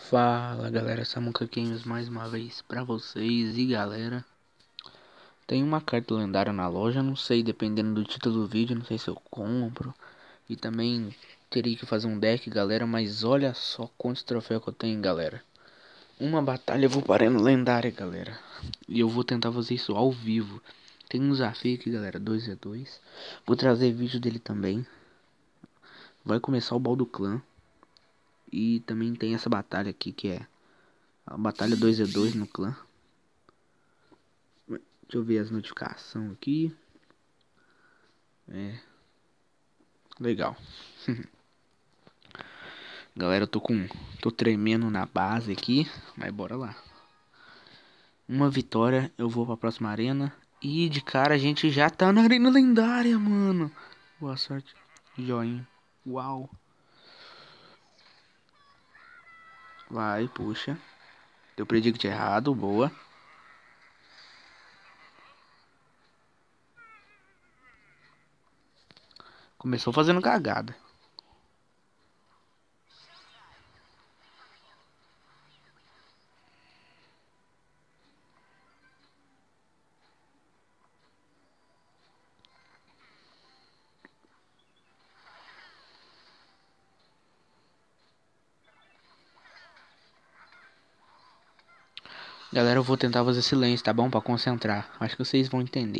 Fala galera, Samuca Games mais uma vez pra vocês. E galera, tem uma carta lendária na loja, não sei, dependendo do título do vídeo, não sei se eu compro. E também teria que fazer um deck, galera, mas olha só quantos troféus que eu tenho, galera. Uma batalha eu vou parando lendária, galera. E eu vou tentar fazer isso ao vivo. Tem um desafio aqui, galera, 2v2. Vou trazer vídeo dele também. Vai começar o Baldo Clã. E também tem essa batalha aqui que é a batalha 2v2 no clã. Deixa eu ver as notificações aqui. É. Legal. Galera, eu tô tremendo na base aqui. Mas bora lá. Uma vitória, eu vou pra próxima arena. E de cara a gente já tá na arena lendária, mano. Boa sorte. Joinha. Uau. Vai, puxa. Deu predict errado, boa. Começou fazendo cagada. Galera, eu vou tentar fazer silêncio, tá bom? Pra concentrar. Acho que vocês vão entender.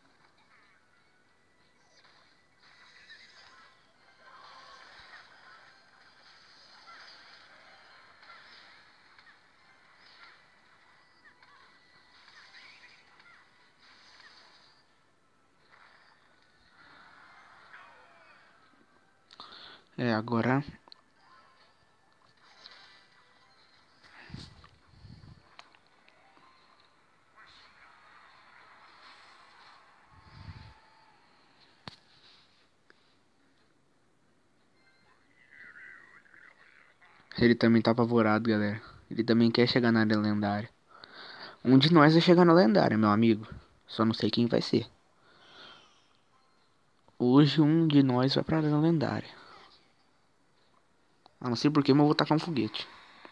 É, agora ele também tá apavorado, galera. Ele também quer chegar na área lendária. Um de nós vai chegar na lendária, meu amigo. Só não sei quem vai ser. Hoje um de nós vai pra área lendária. Ah, não sei porquê, mas eu vou tacar um foguete.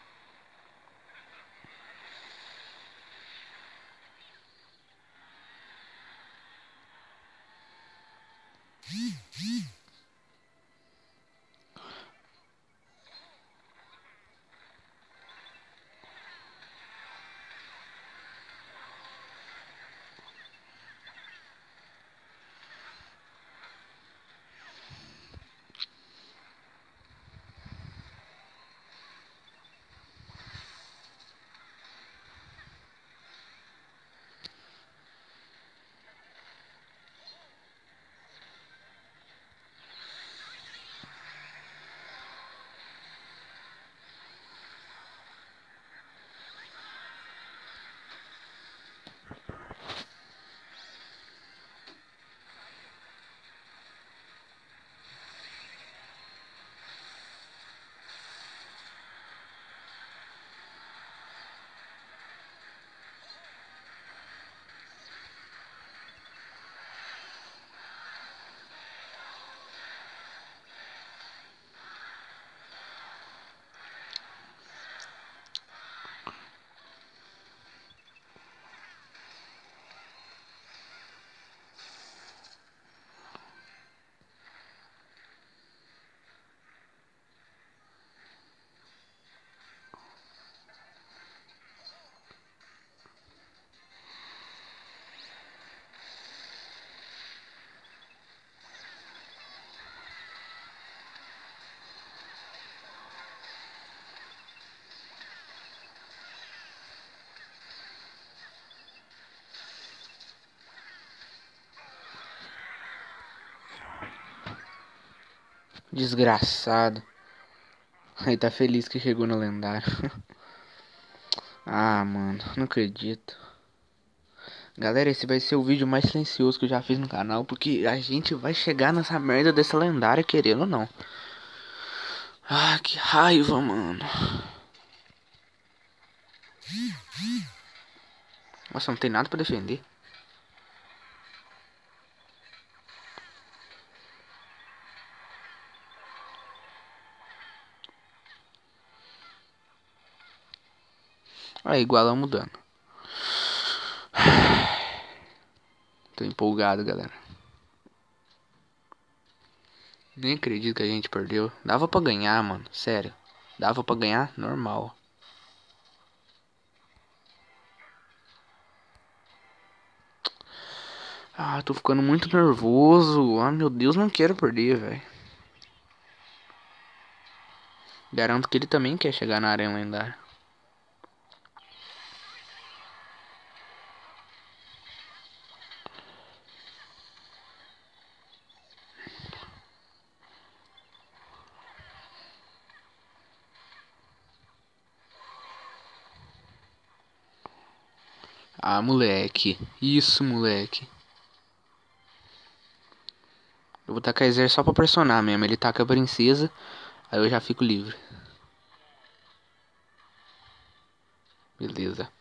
Desgraçado. Aí tá feliz que chegou na lendária. Ah, mano, não acredito. Galera, esse vai ser o vídeo mais silencioso que eu já fiz no canal. Porque a gente vai chegar nessa merda dessa lendária, querendo ou não. Ah, que raiva, mano. Nossa, não tem nada pra defender. Aí, igualamos o dano. Tô empolgado, galera. Nem acredito que a gente perdeu. Dava pra ganhar, mano. Sério. Dava pra ganhar normal. Ah, tô ficando muito nervoso. Ah, meu Deus, não quero perder, velho. Garanto que ele também quer chegar na arena lendária. Ah, moleque. Isso, moleque. Eu vou tacar exército só pra pressionar mesmo. Ele taca a princesa, aí eu já fico livre. Beleza.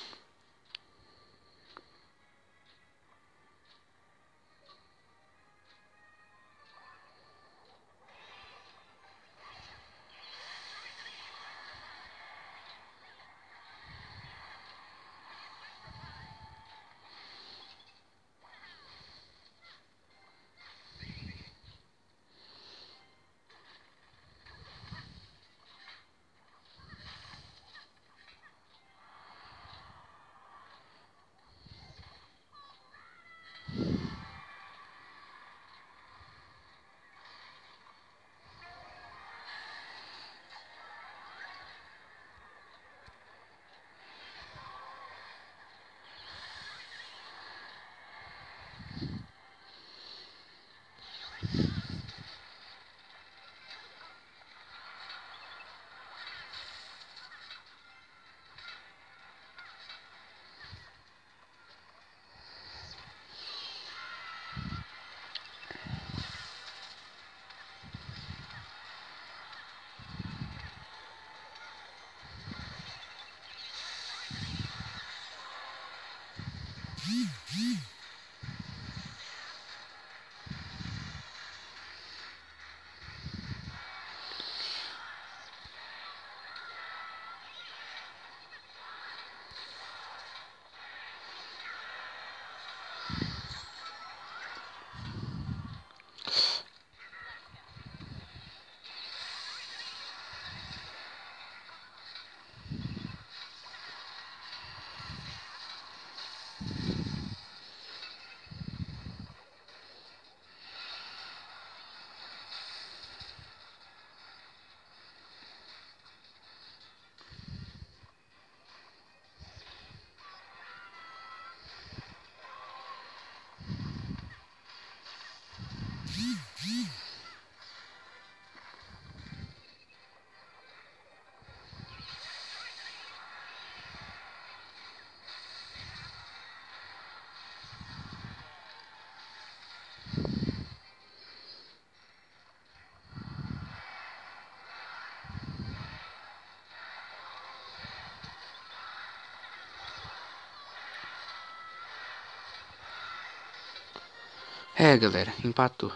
É, galera, empatou.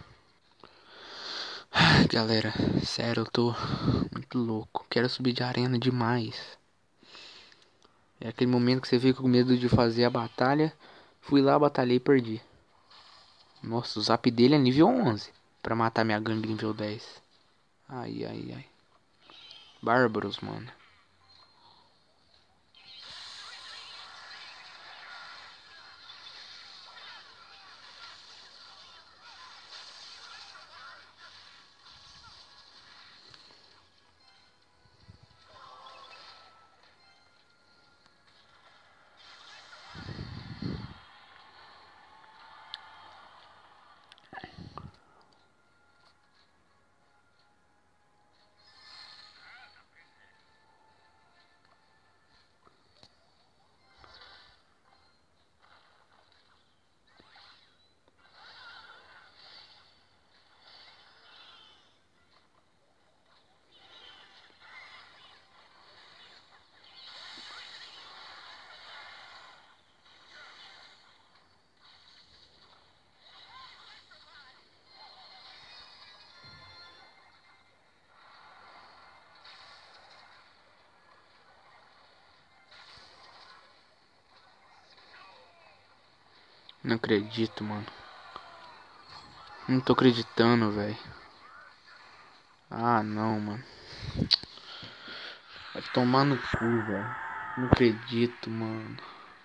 Ai, galera, sério, eu tô muito louco. Quero subir de arena demais. É aquele momento que você fica com medo de fazer a batalha. Fui lá, batalhei e perdi. Nossa, o zap dele é nível 11 pra matar minha gangue nível 10. Ai, ai, ai. Bárbaros, mano. Não acredito, mano. Não tô acreditando, velho. Ah, não, mano. Vai tomar no cu, velho. Não acredito, mano.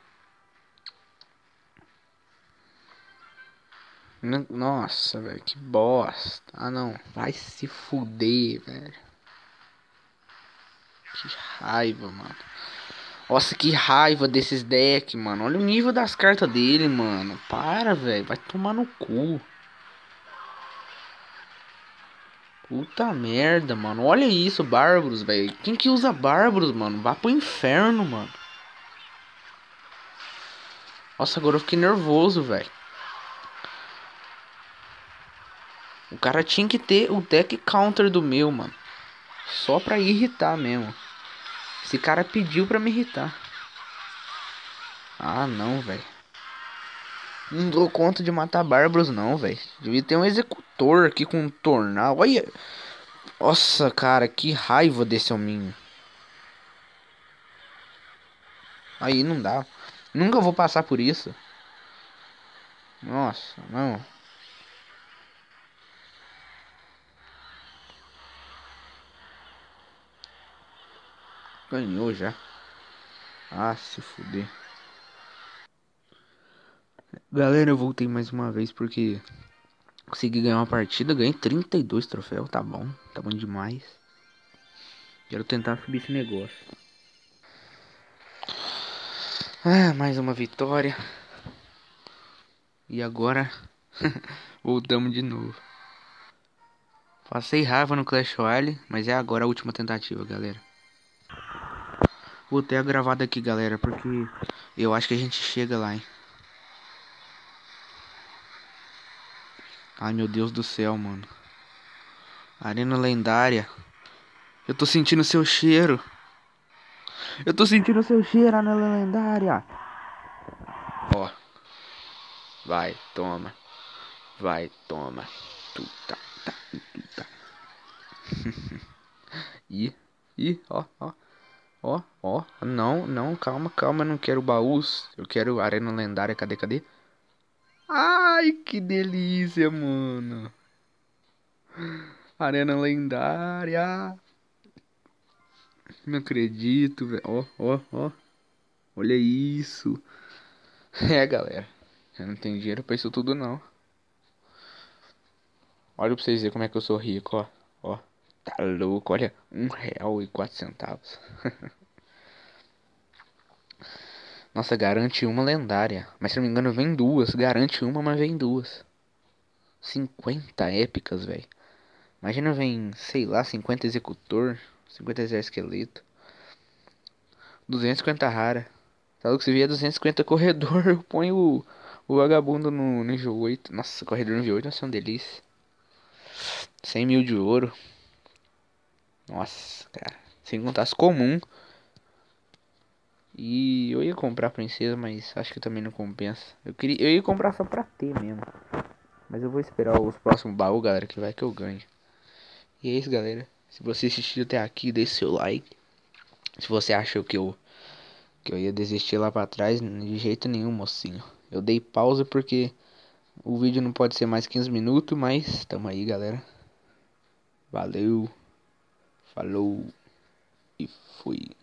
Nossa, velho, que bosta. Ah, não. Vai se fuder, velho. Que raiva, mano. Nossa, que raiva desses decks, mano. Olha o nível das cartas dele, mano. Para, velho. Vai tomar no cu. Puta merda, mano. Olha isso, Bárbaros, velho. Quem que usa Bárbaros, mano? Vá pro inferno, mano. Nossa, agora eu fiquei nervoso, velho. O cara tinha que ter o deck counter do meu, mano. Só pra irritar mesmo. Esse cara pediu pra me irritar. Ah, não, velho. Não dou conta de matar bárbaros, não, velho. Devia ter um executor aqui com um tornado. Olha. Nossa, cara, que raiva desse hominho. Aí não dá. Nunca vou passar por isso. Nossa, não. Ganhou já. Ah, se fuder. Galera, eu voltei mais uma vez porque consegui ganhar uma partida. Ganhei 32 troféus. Tá bom. Tá bom demais. Quero tentar subir esse negócio. Ah, mais uma vitória. E agora voltamos de novo. Passei raiva no Clash Royale, mas é agora a última tentativa, galera. Vou ter a gravada aqui, galera, porque eu acho que a gente chega lá, hein. Ai, meu Deus do céu, mano. Arena lendária. Eu tô sentindo seu cheiro. Eu tô sentindo seu cheiro, arena lendária. Ó. Vai, toma. Vai, toma. Tu tá, tá, tu tá. Ih, ih, ó, ó. Ó, ó. Não, não, calma, calma. Eu não quero baús. Eu quero arena lendária. Cadê, cadê? Ai, que delícia, mano. Arena lendária. Não acredito, velho. Ó, ó, ó. Olha isso. É, galera. Eu não tenho dinheiro pra isso tudo, não. Olha pra vocês verem como é que eu sou rico, ó. Ó. Tá louco, olha. R$ 1,04. Nossa, garante uma lendária. Mas se não me engano, vem duas. Garante uma, mas vem duas. 50 épicas, velho. Imagina vem, sei lá, 50 executor. 50 exército esqueleto. 250 rara. Tá louco? Se vier 250 corredor, eu ponho o vagabundo no nível 8. Nossa, corredor nível 8 vai ser uma delícia. 100 mil de ouro. Nossa, cara. Sem contar as comum. E eu ia comprar a princesa, mas acho que também não compensa. Eu ia comprar só pra ter mesmo. Mas eu vou esperar os próximos baús, galera, que vai que eu ganho. E é isso, galera. Se você assistiu até aqui, deixe seu like. Se você achou que eu ia desistir lá pra trás, de jeito nenhum, mocinho. Eu dei pausa porque o vídeo não pode ser mais 15 minutos, mas tamo aí, galera. Valeu, falou e fui.